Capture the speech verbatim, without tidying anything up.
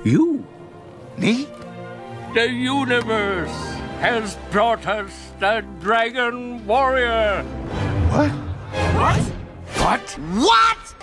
You? Me? The universe has brought us the Dragon Warrior. What? What? What? What?